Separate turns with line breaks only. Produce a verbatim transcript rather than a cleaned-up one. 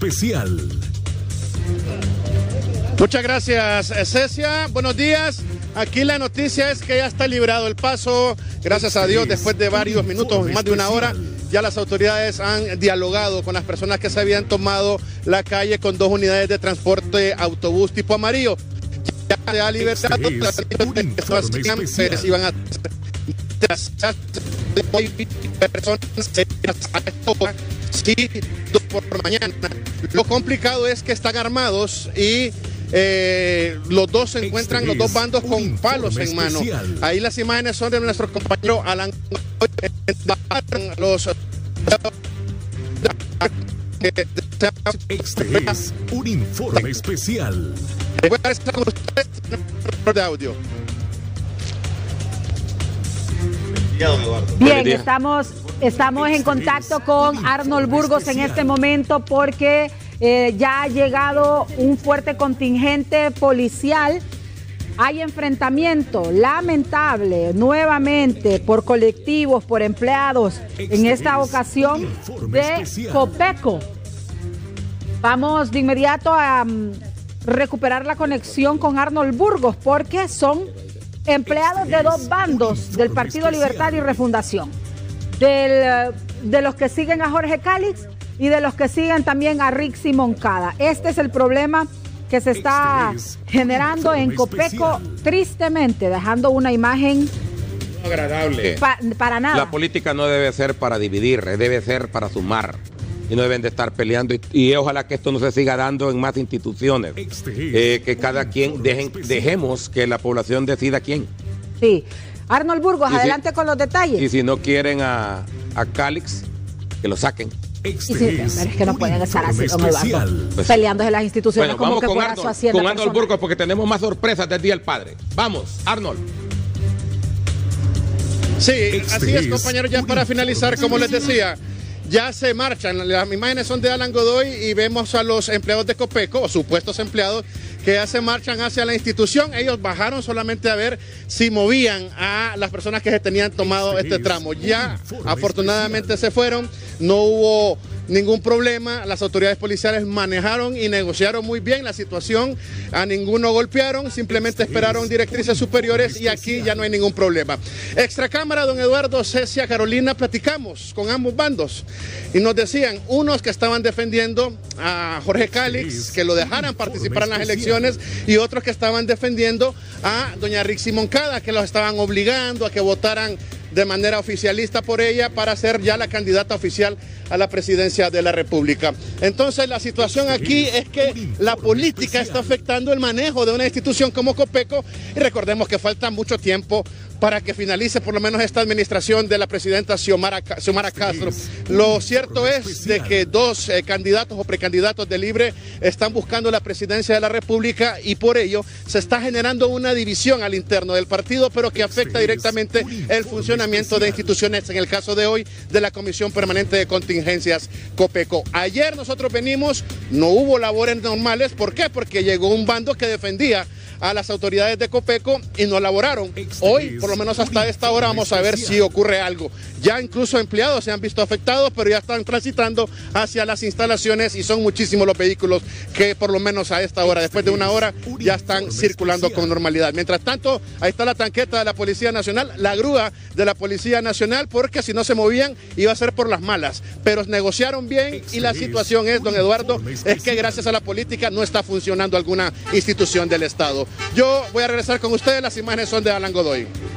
especial.
Muchas gracias, Cecia. Buenos días. Aquí la noticia es que ya está librado el paso. Gracias a Dios, después de varios minutos, más de una hora, ya las autoridades han dialogado con las personas que se habían tomado la calle con dos unidades de transporte autobús tipo amarillo. Ya se ha libertado. Las iban a personas sí, dos por mañana. Lo complicado es que están armados y eh, los dos se encuentran, los dos bandos con palos en mano. Ahí las imágenes son de nuestro compañero Alan. Los
Este es un informe especial.
Voy a estar con ustedes de audio.
Bien, estamos, estamos en contacto con Arnold Burgos en este momento porque eh, ya ha llegado un fuerte contingente policial. Hay enfrentamiento lamentable nuevamente por colectivos, por empleados, en esta ocasión de Copeco. Vamos de inmediato a um, recuperar la conexión con Arnold Burgos porque son empleados de dos bandos del Partido Libertario y Refundación, del, de los que siguen a Jorge Calix y de los que siguen también a Rixi Moncada. Este es el problema que se está generando en Copeco, tristemente, dejando una imagen
agradable.
Pa, para nada.
La política no debe ser para dividir, debe ser para sumar. Y no deben de estar peleando. Y, y ojalá que esto no se siga dando en más instituciones. Eh, que cada quien, dejen, dejemos que la población decida quién.
Sí. Arnold Burgos,
y
adelante
si,
con los detalles.
Y si no quieren a, a Calix, que lo saquen.
Este sí, es, es que no pueden estar así, don Eduardo, pues, peleándose las instituciones.
Bueno,
como
vamos
que
con
Arnold,
Arnold, con Arnold Burgos porque tenemos más sorpresas del Día del Padre. Vamos, Arnold.
Sí, este así es, compañeros, ya para finalizar, como les decía, ya se marchan. Las imágenes son de Alan Godoy y vemos a los empleados de Copeco, o supuestos empleados, que ya se marchan hacia la institución. Ellos bajaron solamente a ver si movían a las personas que se tenían tomado este tramo. Ya afortunadamente se fueron, no hubo ningún problema, las autoridades policiales manejaron y negociaron muy bien la situación, a ninguno golpearon, simplemente esperaron directrices superiores y aquí ya no hay ningún problema. Extracámara, don Eduardo, Cecia, Carolina, platicamos con ambos bandos y nos decían, unos que estaban defendiendo a Jorge Calix, que lo dejaran participar en las elecciones, y otros que estaban defendiendo a doña Rixi Moncada, que los estaban obligando a que votaran de manera oficialista por ella para ser ya la candidata oficial a la presidencia de la República. Entonces la situación aquí es que la política está afectando el manejo de una institución como Copeco y recordemos que falta mucho tiempo para que finalice por lo menos esta administración de la presidenta Xiomara, Xiomara Castro. Lo cierto es de que dos eh, candidatos o precandidatos de Libre están buscando la presidencia de la República y por ello se está generando una división al interno del partido, pero que afecta directamente el funcionamiento de instituciones, en el caso de hoy, de la Comisión Permanente de Contingencias Copeco. Ayer nosotros venimos, no hubo labores normales, ¿por qué? Porque llegó un bando que defendía a las autoridades de Copeco y no laboraron. Hoy, por lo menos hasta esta hora, vamos a ver si ocurre algo. Ya incluso empleados se han visto afectados, pero ya están transitando hacia las instalaciones y son muchísimos los vehículos que por lo menos a esta hora, después de una hora, ya están circulando con normalidad. Mientras tanto, ahí está la tanqueta de la Policía Nacional, la grúa de la Policía Nacional, porque si no se movían iba a ser por las malas. Pero negociaron bien y la situación es, don Eduardo, es que gracias a la política no está funcionando alguna institución del Estado. Yo voy a regresar con ustedes, las imágenes son de Alan Godoy.